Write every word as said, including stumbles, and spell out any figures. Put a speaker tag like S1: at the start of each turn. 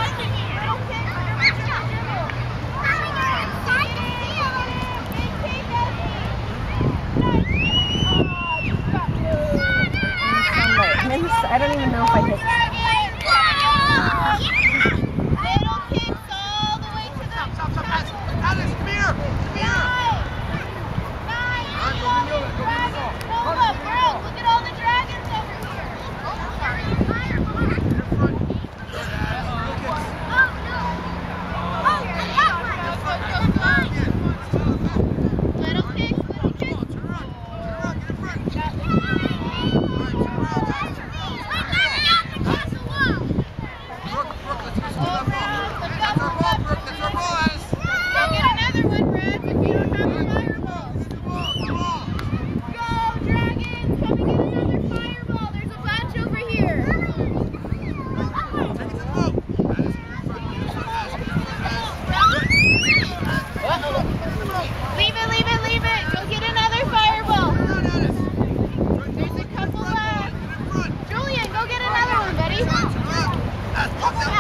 S1: I don't even know if I hit that.
S2: Little kicks all the way to the top. Stop, stop, stop. Alice, come here. Come here. Nine. Nine. Dragons. Hold up, girls. Look at all the dragons over here. Oh, sorry. Oh, no. Oh, I got one. Little kicks, little kicks. Turn around. Turn around. Get in front. Leave it, leave it, leave it. Go get another fireball. There's a couple left. Julian, go get another one, buddy.